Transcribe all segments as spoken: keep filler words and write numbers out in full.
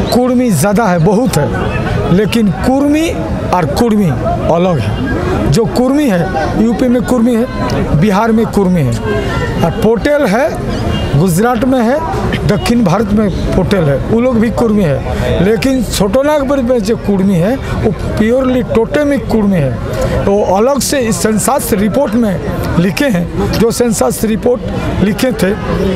कुर्मी ज़्यादा है, बहुत है, लेकिन कुर्मी और कुर्मी अलग है। जो कुर्मी है यूपी में कुर्मी है, बिहार में कुर्मी है, और पोटेल है गुजरात में है, दक्षिण भारत में पोटेल है, वो लोग भी कुर्मी है। लेकिन छोटोनागपुर में जो कुर्मी है वो प्योरली टोटेमिक कुर्मी है। तो अलग से इस सेंसस रिपोर्ट में लिखे हैं, जो सेंसस रिपोर्ट लिखे थे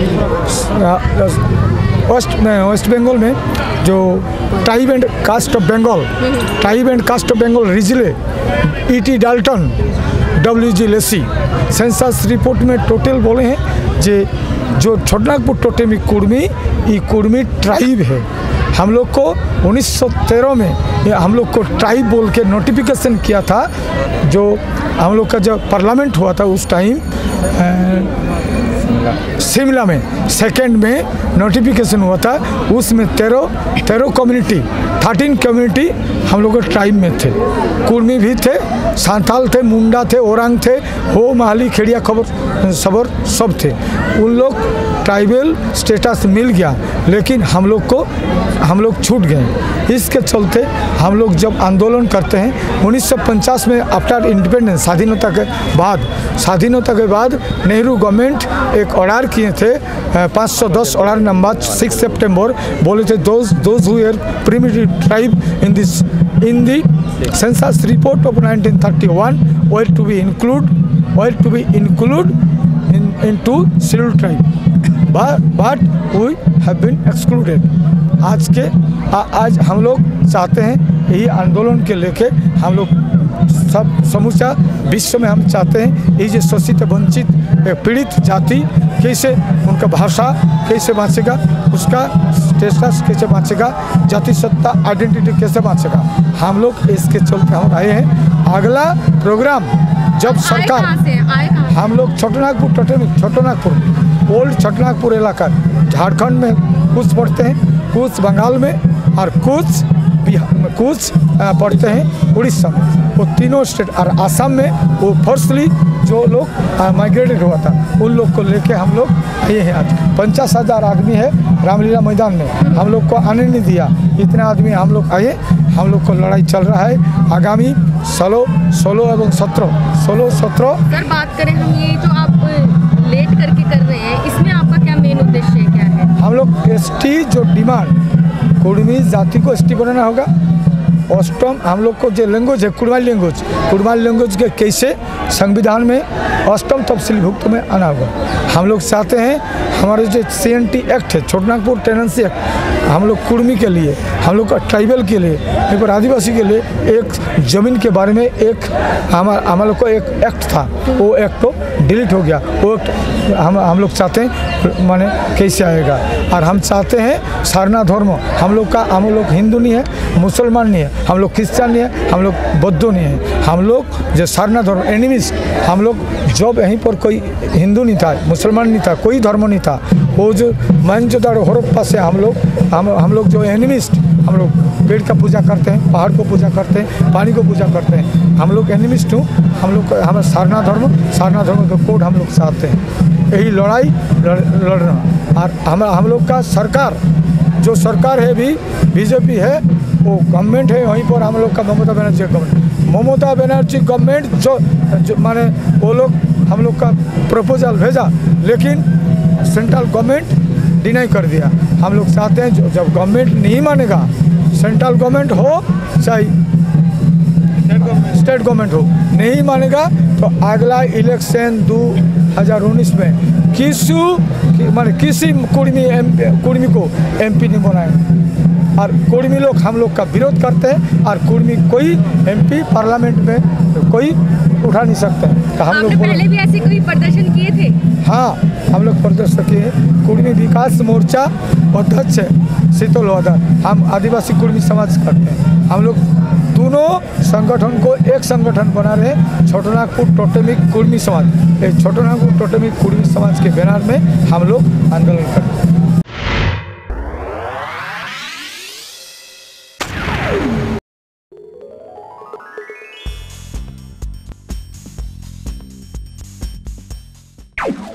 वेस्ट में वेस्ट बंगाल में, जो tribe and caste of Bengal tribe and caste of Bengal Risley E T Dalton W G Lacey census report में टोटल बोले हैं जे जो छोटनागपुर टोटेमिक कुर्मी ये कुर्मी ट्राइब है। हम लोग को उन्नीस सौ तेरह में हम लोग को ट्राइब बोल के नोटिफिकेशन किया था। जो हम लोग का जब पार्लियामेंट हुआ था उस टाइम शिमला में सेकेंड में नोटिफिकेशन हुआ था, उसमें तेरह तेरह कम्युनिटी थर्टीन कम्युनिटी हम लोग ट्राइब में थे। कुर्मी भी थे, सांथाल थे, मुंडा थे, ओरंग थे, हो महाली खेड़िया खबर सबर सब थे। उन लोग ट्राइबल स्टेटस मिल गया, लेकिन हम लोग को हम लोग छूट गए। इसके चलते हम लोग जब आंदोलन करते हैं उन्नीस सौ पचास में आफ्टर इंडिपेंडेंस स्वाधीनता के बाद स्वाधीनता के बाद नेहरू गवर्नमेंट एक ऑर्डर किए थे पाँच सौ दस ऑर्डर नंबर सिक्स सितंबर, बोले थे those those who are primitive tribe in this in the census report of nineteen thirty one were to be include were to be include in into scheduled tribe, but but we have been excluded। आज के आ, आज हम लोग चाहते हैं यही आंदोलन के लेके हम लोग सब समूचा विश्व में हम चाहते हैं ये जो शोषित वंचित पीड़ित जाति कैसे उनका भाषा कैसे बाँचेगा, उसका स्टेटस कैसे बाँचेगा, जाति सत्ता आइडेंटिटी कैसे बाँचेगा। हम लोग इसके चलते हम आए हैं। अगला प्रोग्राम जब सरकार हम लोग छोटनागपुर टोटेमिक छोटनागपुर ओल्ड छोटनागपुर इलाका झारखंड में कुछ पढ़ते हैं, कुछ बंगाल में और कुछ बिहार में, कुछ पढ़ते हैं उड़ीसा में। वो तीनों स्टेट और आसाम में वो फर्स्टली जो लोग माइग्रेटेड हुआ था उन लोग को लेके हम लोग आए हैं। आज पचास हज़ार आदमी है रामलीला मैदान में, हम लोग को आने नहीं दिया, इतना आदमी हम लोग आए। हम लोग को लड़ाई चल रहा है आगामी सोलह सोलह एवं सत्रह सोलह सत्रह सर बात करें हम ये जो आप लेट करके कर रहे हैं, इसमें आपका क्या मेन उद्देश्य क्या है? हम लोग एस टी जो डिमांड कुर्मी जाति को एस टी बनाना होगा। अष्टम हम लोग को जो लैंग्वेज है कुड़माली लैंग्वेज कुड़माली लैंग्वेज के कैसे संविधान में अष्टम तफसीली भुक्त में आना होगा। हम लोग चाहते हैं हमारे जो सी एन टी एक्ट है छोटनागपुर टेनेंसी एक्ट, हम लोग कुर्मी के लिए, हम लोग का ट्राइबल के लिए, एक बार आदिवासी के लिए एक ज़मीन के बारे में एक हमारा हम लोग को एक एक्ट था, वो एक्ट तो डिलीट हो गया। वो एक्ट हम हम लोग चाहते हैं माने कैसे आएगा। और हम चाहते हैं सारना धर्म हम लोग का, हम लोग हिंदू नहीं है, मुसलमान नहीं है, हम लोग क्रिश्चियन नहीं है, हम लोग बौद्ध नहीं है, हम लोग जो सारना धर्म एनिमिस्ट, हम लोग जब यहीं पर कोई हिंदू नहीं था, मुसलमान नहीं था, कोई धर्म नहीं था, वो जो मोहनजोदड़ो हड़प्पा से हम लोग हम हम लोग जो एनिमिस्ट, हम लोग पेड़ का पूजा करते हैं, पहाड़ को पूजा करते हैं, पानी को पूजा करते हैं, हम लोग एनिमिस्ट हूँ। हम लोग हम सारना धर्म सारना धर्म का कोड हम लोग चाहते हैं, यही लड़ाई लड़, लड़ना। और हम हम लोग का सरकार जो सरकार है भी बीजेपी है, वो गवर्नमेंट है, वहीं पर हम लोग का ममता बनर्जी गवर्नमेंट ममता बनर्जी गवर्नमेंट जो, जो माने वो लोग हम लोग का प्रपोजल भेजा, लेकिन सेंट्रल गवर्नमेंट डिनाई कर दिया। हम लोग चाहते हैं जो जब गवर्नमेंट नहीं मानेगा, सेंट्रल गवर्नमेंट हो चाहे स्टेट गवर्नमेंट हो, नहीं मानेगा तो अगला इलेक्शन दो हज़ार उन्नीस में किसी माने किसी कुर्मी एम कुर्मी को एम पी नहीं बनाए। और कुर्मी लोग हम लोग का विरोध करते हैं, और कुर्मी कोई एम पी पार्लियामेंट में कोई उठा नहीं सकते। तो हम लोग पहले भी ऐसे कोई प्रदर्शन किए थे? हाँ, हम लोग प्रदर्शन किए। कुर्मी विकास मोर्चा अध्यक्ष है शीतल वादर, हम आदिवासी कुर्मी समाज करते हैं। हम लोग दोनों संगठन को एक संगठन बना रहे छोटनागपुर टोटेमिक कुर्मी समाज। ये छोटनागपुर टोटेमिक कुर्मी समाज के बैनर में हम लोग आंदोलन करते हैं। You